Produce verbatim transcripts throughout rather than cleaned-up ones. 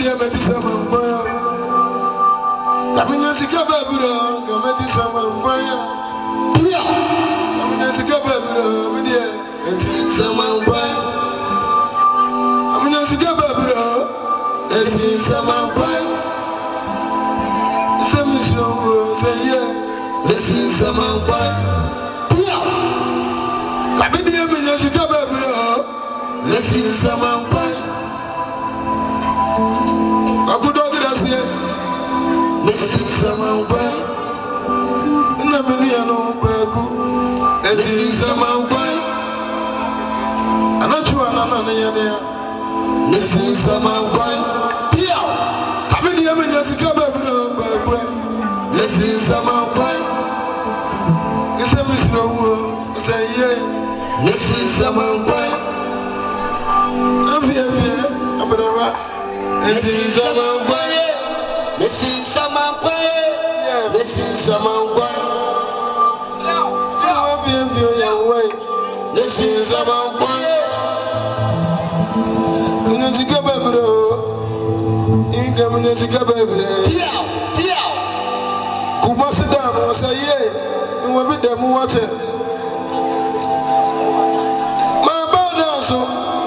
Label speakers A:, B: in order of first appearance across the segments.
A: dia meti sama mbaya. Kaminya sika babura, kameti sama mbaya. Dia. Kaminya sika babura, media meti sama mbaya. Kaminya sika babura, meti sama mbaya. Semisro seye, meti sama mbaya. Dia. Kaminya menya sika babura, meti sama mbaya. Aku doa gracia, mesti sama upai. Na menia no upaku, mesti sama upai. Anachua nana nanya dia, mesti sama upai. Dia, kami dia menyasikan beberapa upai, mesti sama upai. Kita mesti tahu, saya mesti sama upai. Apa apa, apa apa? Mesi sama kwaye, mesi sama kwaye, mesi sama kwaye. Yawa fiye fiye yawa, mesi sama kwaye. Mnyazika bebro, inga mnyazika bebre. Tiao, tiao. Kumasi damu wasaye, mwabi damu wate. Mabada so,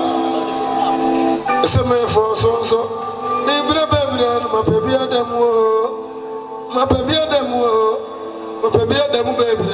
A: eseme fo so so. Ma baby Adamu, ma baby Adamu, ma baby Adamu baby.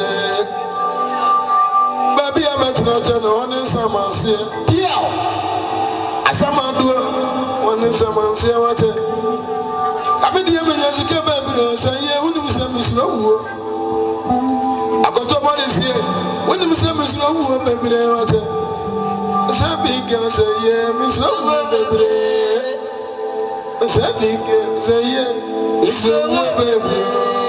A: Baby I'm at the one in some say, yeah. As some do one in some say what? I mean, the American baby say, yeah, when you say Miss Low, I got to what is here. When you say Miss Low, baby, what? Say big and say, yeah, Miss Low, baby. Say big, say yeah, it's a baby.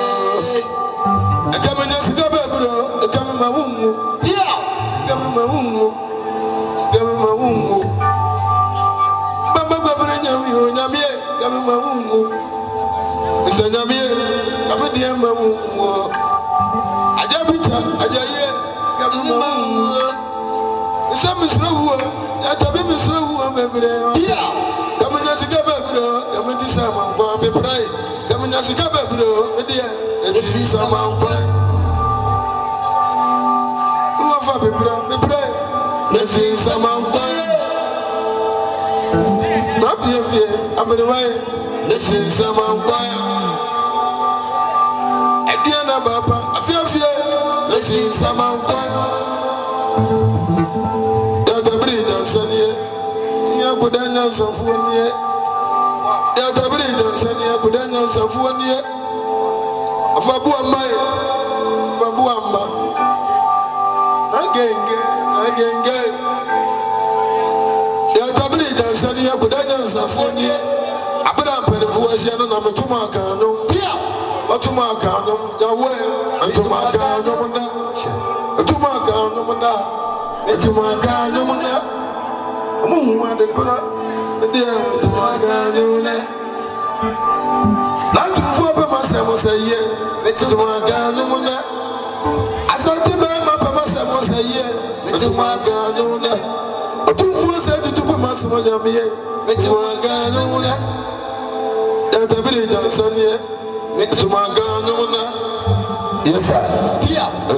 A: I come in as a baby, I come in my womb. Yeah, come in my womb, come in my womb. Baba Babra Yami, Yami, come in my womb. It's a Yami, I'm a dear my womb. I jabita, I jay, come in my womb. It's a Miss Low, I tell me Miss Low, baby. Yeah. Kami di sama kwa beprai, kami nyasi kabe bro, media, esi sama kwa. Uafa beprai, beprai, esi sama kwa. Napie pie, aberiwai, esi sama kwa. Edia na bapa, afia afia, esi sama kwa. Yata brida sanye, yakudanya safunie. Ya tabiri jansani ya kudanya safuani ya afabu amai afabu amma na genge na genge ya tabiri jansani ya kudanya safuani ya abira mpelefu asiana na metuma kanu pia watuma kanu yawe metuma kanu munda metuma kanu munda metuma kanu munda amu wande kura dia metuma kanu munda. Not to for myself, say, yeah, let's do my gun. I said to my myself, say, yeah, let's do my gun. But two fools said to put myself, let's do my gun. That's a village, son, yeah, let's do my gun. Yes, yeah.